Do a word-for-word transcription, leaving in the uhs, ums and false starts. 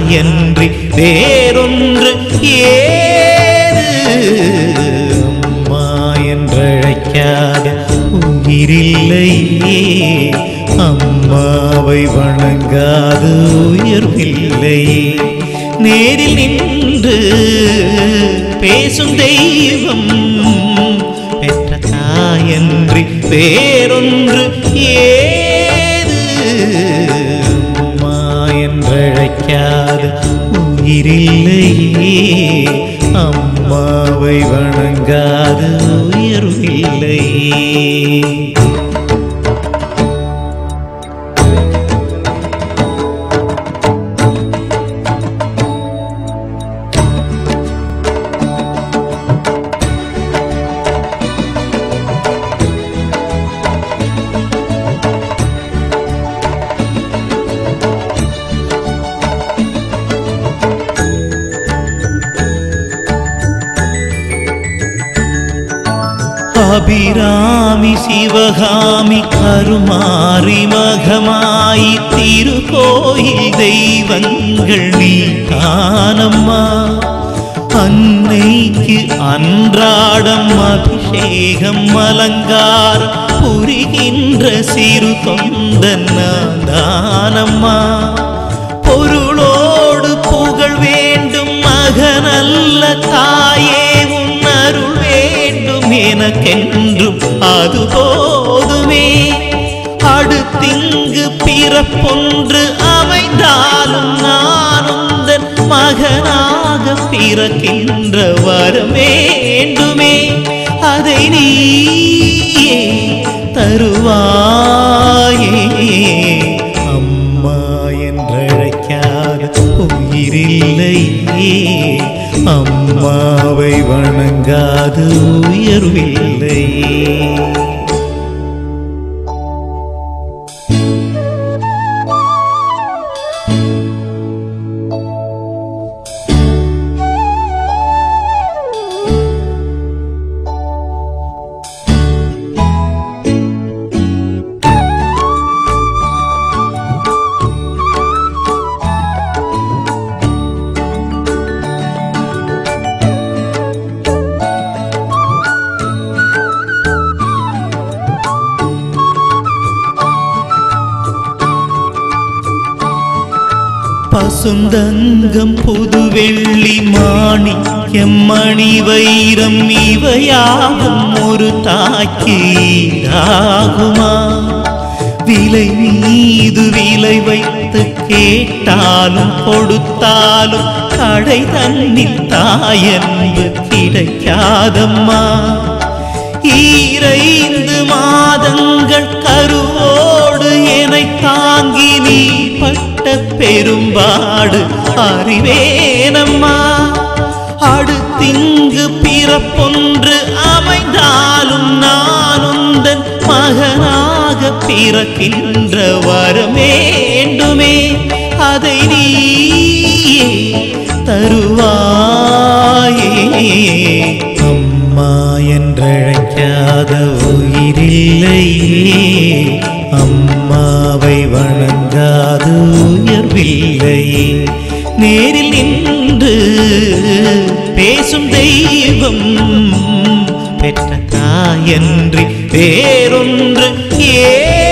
தாயன்றி வேறொன்று ஏது அம்மா என்றழைக்காத உயிரில்லையே அம்மாவை வணங்காத உயர்வில்லையே நேரில் நின்று பேசும் தெய்வம் பெற்ற தாயன்றி வேறொன்று ஏது அம்மா என்றழைக்காத உயிரில்லையே அம்மாவை வணங்காத உயர்வில்லையே அபிராமி சிவகாமி கருமாரி மகமாயி திருக்கோயில் தெய்வங்கள் நீ காணம்மா அன்னைக்கு அன்றாடம் அபிஷேகம் அலங்காரம் புரிகின்ற சிறு தொண்டன் நான் தானம்மா பொருளோடு புகழ் வேண்டும் மகனல்ல தாயே உன் அருள் வேண்டும் எனக்கென்றும் அது போதுமே அடுத்திங்கு பிறப்பொன்று அமைந்தாலும் நான் உந்தன் மகனாக பிறக்கின்ற வரம் வேண்டுமே அதை நீயே தருவாயே அம்மா என்றழைக்காத உயிரில்லையே அம்மாவை வணங்காத உயர்வில்லையே பசுந்தங்கம் புதுவெள்ளி மாணிக்கம் மணி வைரம் இவையாகும் ஒரு தாய்க்கு ஈடாகுமா விலை மீது விலை வைத்து கேட்டாலும் கொடுத்தாலும் கடை தன்னில் தாயன்பு கிடைக்காதம்மா ஈரைந்து மாதங்கள் கருவோடு என்னை தாங்கி நீ பட்ட பெரும்பாடு அறிவேனம்மா அடுத்திங்கு பிறப்பொன்று அமைந்தாலும் நான் உந்தன் மகனாக பிறக்கின்ற வரம் வேண்டுமே அதை நீயே தருவாயே அம்மா என்றழைக்காத உயிரில்லையே அம்மாவை வணங்காத உயர்வில்லையே நேரில் நின்று பேசும் தெய்வம் பெற்ற தாயன்றி வேறொன்று ஏ